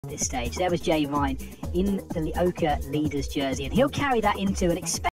this stage. There was Jay Vine in the Lioka leaders jersey, and he'll carry that into an expected